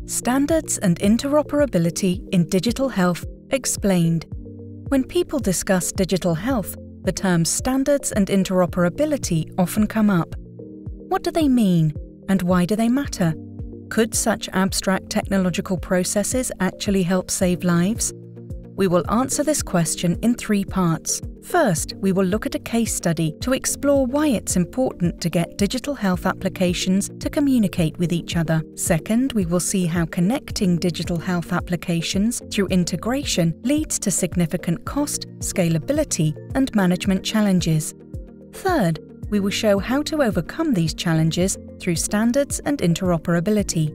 Standards and interoperability in digital health explained. When people discuss digital health, the terms standards and interoperability often come up. What do they mean, and why do they matter? Could such abstract technological processes actually help save lives? We will answer this question in 3 parts. First, we will look at a case study to explore why it's important to get digital health applications to communicate with each other. Second, we will see how connecting digital health applications through integration leads to significant cost, scalability, and management challenges. Third, we will show how to overcome these challenges through standards and interoperability.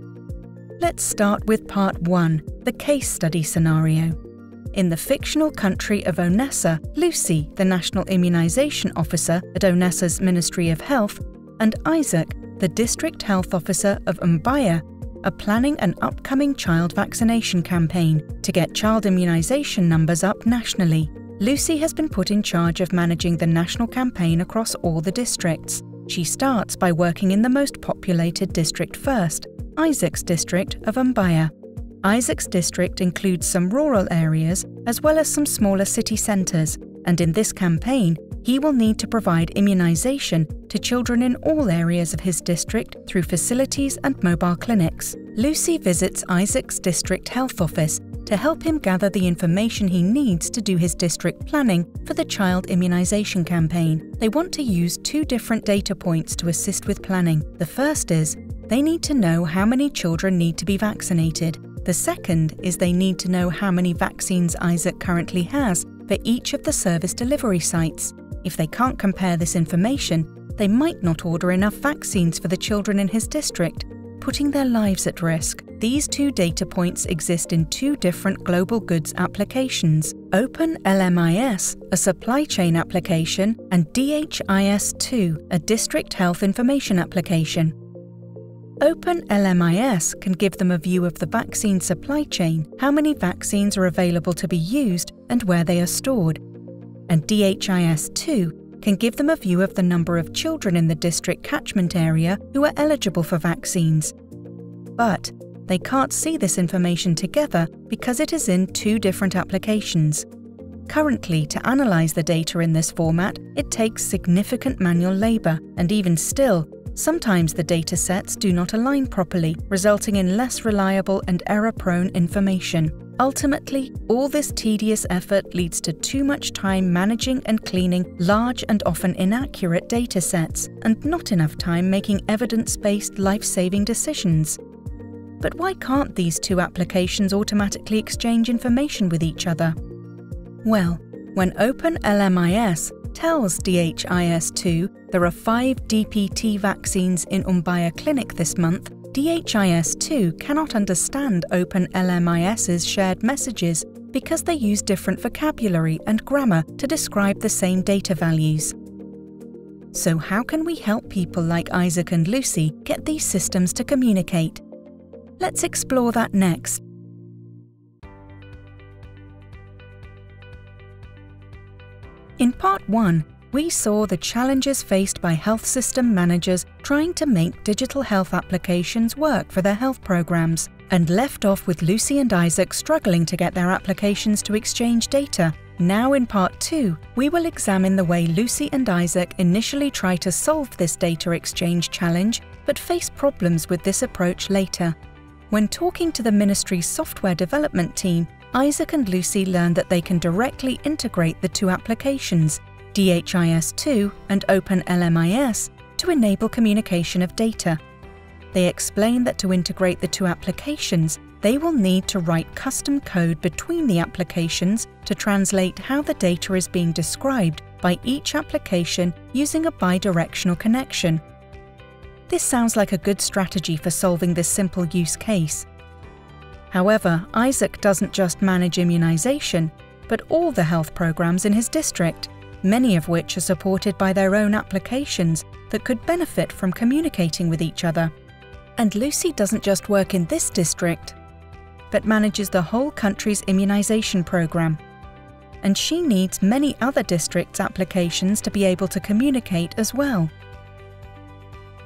Let's start with Part 1, the case study scenario. In the fictional country of Onessa, Lucy, the National Immunization Officer at Onessa's Ministry of Health, and Isaac, the District Health Officer of Mbaya, are planning an upcoming child vaccination campaign to get child immunization numbers up nationally. Lucy has been put in charge of managing the national campaign across all the districts. She starts by working in the most populated district first, Isaac's district of Mbaya. Isaac's district includes some rural areas as well as some smaller city centres, and in this campaign, he will need to provide immunisation to children in all areas of his district through facilities and mobile clinics. Lucy visits Isaac's district health office to help him gather the information he needs to do his district planning for the child immunisation campaign. They want to use 2 different data points to assist with planning. The first is, they need to know how many children need to be vaccinated. The second is they need to know how many vaccines Isaac currently has for each of the service delivery sites. If they can't compare this information, they might not order enough vaccines for the children in his district, putting their lives at risk. These 2 data points exist in 2 different global goods applications: Open LMIS, a supply chain application, and DHIS2, a district health information application. Open LMIS can give them a view of the vaccine supply chain, how many vaccines are available to be used and where they are stored. And DHIS2 can give them a view of the number of children in the district catchment area who are eligible for vaccines. But they can't see this information together because it is in 2 different applications. Currently, to analyse the data in this format, it takes significant manual labour, and even still, sometimes the data sets do not align properly, resulting in less reliable and error-prone information. Ultimately, all this tedious effort leads to too much time managing and cleaning large and often inaccurate data sets, and not enough time making evidence-based life-saving decisions. But why can't these 2 applications automatically exchange information with each other? Well, when Open LMIS tells DHIS2 there are 5 DPT vaccines in Mbaya Clinic this month, DHIS2 cannot understand Open LMIS's shared messages because they use different vocabulary and grammar to describe the same data values. So how can we help people like Isaac and Lucy get these systems to communicate? Let's explore that next. In Part 1, we saw the challenges faced by health system managers trying to make digital health applications work for their health programs, and left off with Lucy and Isaac struggling to get their applications to exchange data. Now in Part 2, we will examine the way Lucy and Isaac initially try to solve this data exchange challenge, but face problems with this approach later. When talking to the ministry's software development team, Isaac and Lucy learned that they can directly integrate the 2 applications, DHIS2 and Open LMIS, to enable communication of data. They explain that to integrate the 2 applications, they will need to write custom code between the applications to translate how the data is being described by each application using a bidirectional connection. This sounds like a good strategy for solving this simple use case. However, Isaac doesn't just manage immunisation, but all the health programs in his district, many of which are supported by their own applications that could benefit from communicating with each other. And Lucy doesn't just work in this district, but manages the whole country's immunisation program. And she needs many other districts' applications to be able to communicate as well.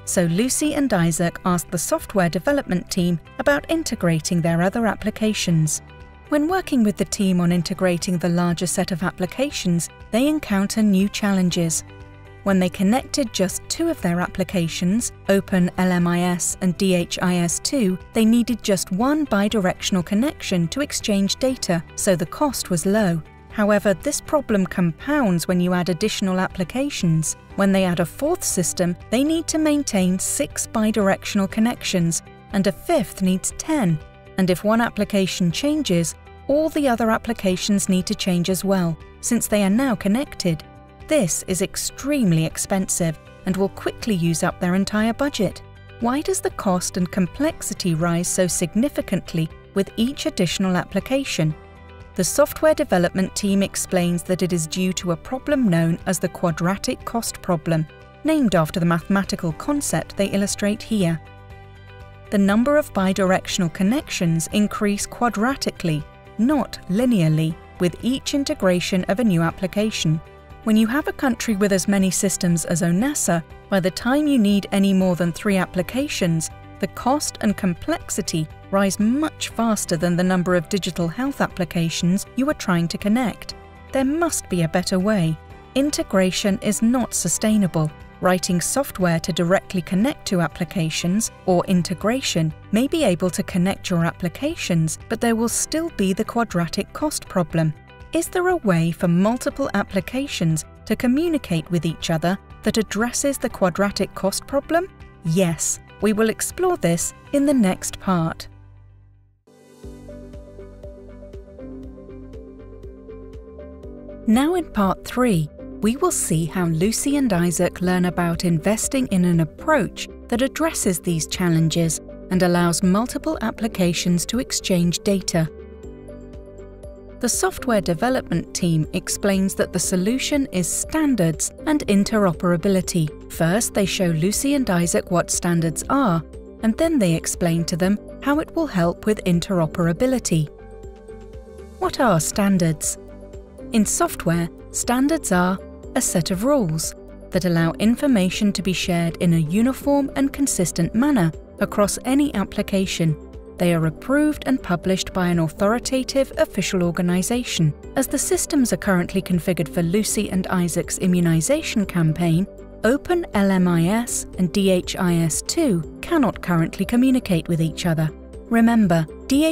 So Lucy and Isaac asked the software development team about integrating their other applications. When working with the team on integrating the larger set of applications, they encounter new challenges. When they connected just two of their applications, OpenLMIS and DHIS2, they needed just one bidirectional connection to exchange data, so the cost was low. However, this problem compounds when you add additional applications. When they add a fourth system, they need to maintain 6 bidirectional connections, and a fifth needs 10. And if one application changes, all the other applications need to change as well, since they are now connected. This is extremely expensive and will quickly use up their entire budget. Why does the cost and complexity rise so significantly with each additional application? The software development team explains that it is due to a problem known as the quadratic cost problem, named after the mathematical concept they illustrate here. The number of bidirectional connections increase quadratically, not linearly, with each integration of a new application. When you have a country with as many systems as Onessa, by the time you need any more than 3 applications, the cost and complexity rise much faster than the number of digital health applications you are trying to connect. There must be a better way. Integration is not sustainable. Writing software to directly connect to applications, or integration, may be able to connect your applications, but there will still be the quadratic cost problem. Is there a way for multiple applications to communicate with each other that addresses the quadratic cost problem? Yes, we will explore this in the next part. Now in part 3, we will see how Lucy and Isaac learn about investing in an approach that addresses these challenges and allows multiple applications to exchange data. The software development team explains that the solution is standards and interoperability. First, they show Lucy and Isaac what standards are, and then they explain to them how it will help with interoperability. What are standards? In software, standards are a set of rules that allow information to be shared in a uniform and consistent manner across any application. They are approved and published by an authoritative official organization. As the systems are currently configured for Lucy and Isaac's immunization campaign, OpenLMIS and DHIS2 cannot currently communicate with each other. Remember,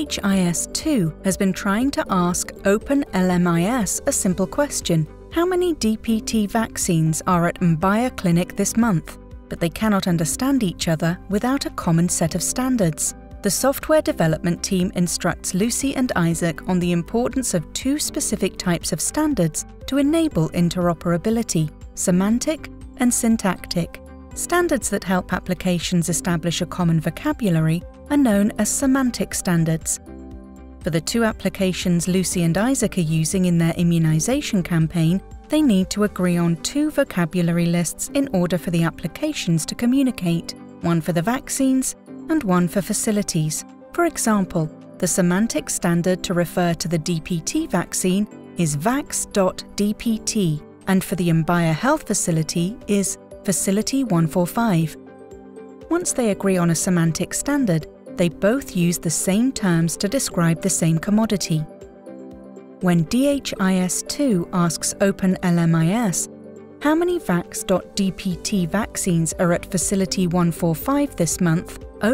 DHIS2 has been trying to ask OpenLMIS a simple question: how many DPT vaccines are at Mbaya Clinic this month? But they cannot understand each other without a common set of standards. The software development team instructs Lucy and Isaac on the importance of 2 specific types of standards to enable interoperability: semantic and syntactic. Standards that help applications establish a common vocabulary are known as semantic standards. For the 2 applications Lucy and Isaac are using in their immunization campaign, they need to agree on 2 vocabulary lists in order for the applications to communicate, one for the vaccines and one for facilities. For example, the semantic standard to refer to the DPT vaccine is vax.dpt, and for the Mbaya Health Facility is Facility 145. Once they agree on a semantic standard, they both use the same terms to describe the same commodity. When DHIS2 asks OpenLMIS, how many vax.dpt vaccines are at Facility 145 this month,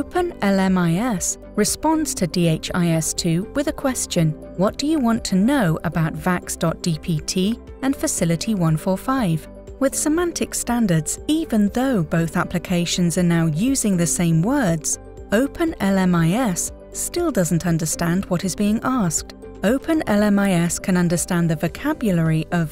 OpenLMIS responds to DHIS2 with a question: what do you want to know about vax.dpt and Facility 145? With semantic standards, even though both applications are now using the same words, OpenLMIS still doesn't understand what is being asked. OpenLMIS can understand the vocabulary of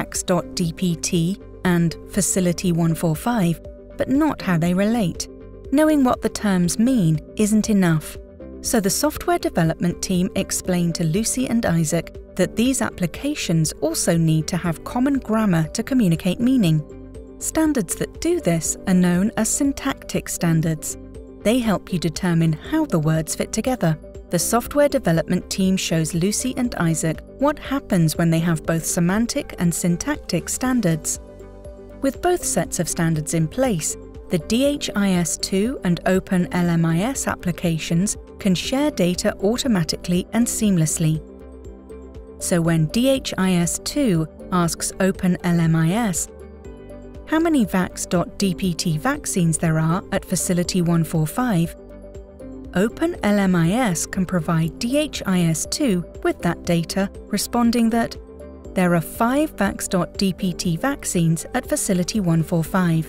vax.dpt and Facility 145, but not how they relate. Knowing what the terms mean isn't enough. So the software development team explained to Lucy and Isaac that these applications also need to have common grammar to communicate meaning. Standards that do this are known as syntactic standards. They help you determine how the words fit together. The software development team shows Lucy and Isaac what happens when they have both semantic and syntactic standards. With both sets of standards in place, the DHIS2 and OpenLMIS applications can share data automatically and seamlessly. So when DHIS2 asks OpenLMIS how many vax.dpt vaccines there are at Facility 145, OpenLMIS can provide DHIS2 with that data, responding that there are 5 vax.dpt vaccines at Facility 145.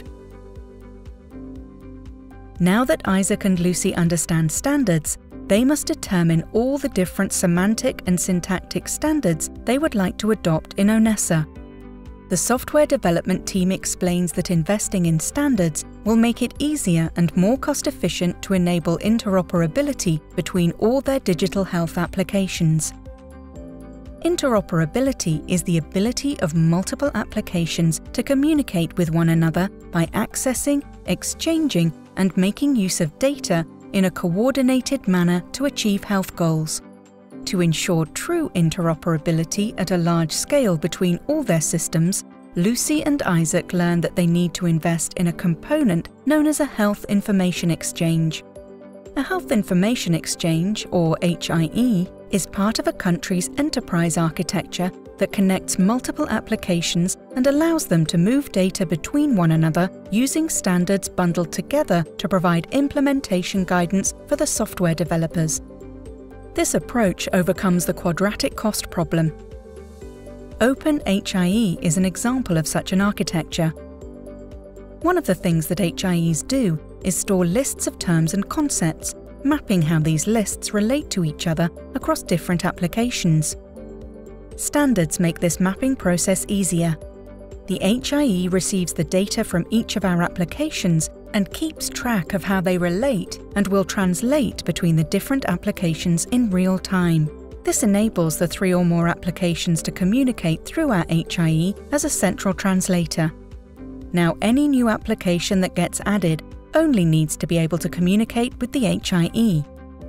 Now that Isaac and Lucy understand standards, they must determine all the different semantic and syntactic standards they would like to adopt in ONESA. The software development team explains that investing in standards will make it easier and more cost-efficient to enable interoperability between all their digital health applications. Interoperability is the ability of multiple applications to communicate with one another by accessing, exchanging, and making use of data in a coordinated manner to achieve health goals. To ensure true interoperability at a large scale between all their systems, Lucy and Isaac learn that they need to invest in a component known as a Health Information Exchange. A Health Information Exchange, or HIE, is part of a country's enterprise architecture that connects multiple applications and allows them to move data between one another using standards bundled together to provide implementation guidance for the software developers. This approach overcomes the quadratic cost problem. OpenHIE is an example of such an architecture. One of the things that HIEs do is store lists of terms and concepts, mapping how these lists relate to each other across different applications. Standards make this mapping process easier. The HIE receives the data from each of our applications and keeps track of how they relate and will translate between the different applications in real time. This enables the 3 or more applications to communicate through our HIE as a central translator. Now, any new application that gets added only needs to be able to communicate with the HIE.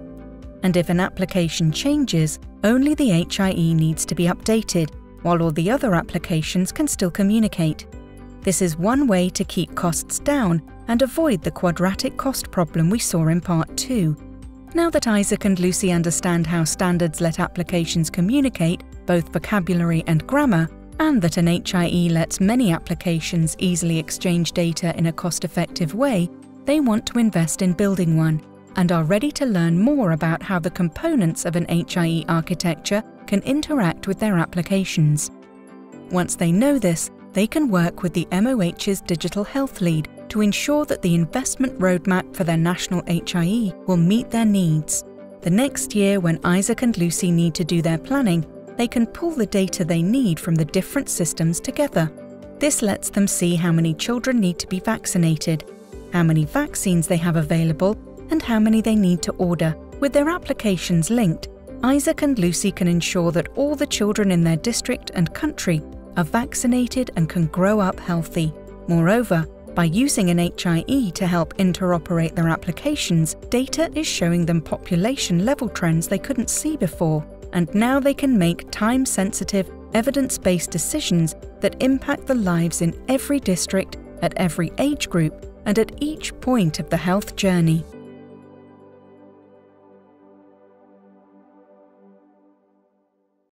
And if an application changes, only the HIE needs to be updated, while all the other applications can still communicate. This is one way to keep costs down and avoid the quadratic cost problem we saw in Part 2. Now that Isaac and Lucy understand how standards let applications communicate, both vocabulary and grammar, and that an HIE lets many applications easily exchange data in a cost-effective way, they want to invest in building one, and are ready to learn more about how the components of an HIE architecture can interact with their applications. Once they know this, they can work with the MOH's Digital Health Lead to ensure that the investment roadmap for their national HIE will meet their needs. The next year, when Isaac and Lucy need to do their planning, they can pull the data they need from the different systems together. This lets them see how many children need to be vaccinated, how many vaccines they have available, and how many they need to order. With their applications linked, Isaac and Lucy can ensure that all the children in their district and country are vaccinated and can grow up healthy. Moreover, by using an HIE to help interoperate their applications, data is showing them population-level trends they couldn't see before, and now they can make time-sensitive, evidence-based decisions that impact the lives in every district, at every age group, and at each point of the health journey.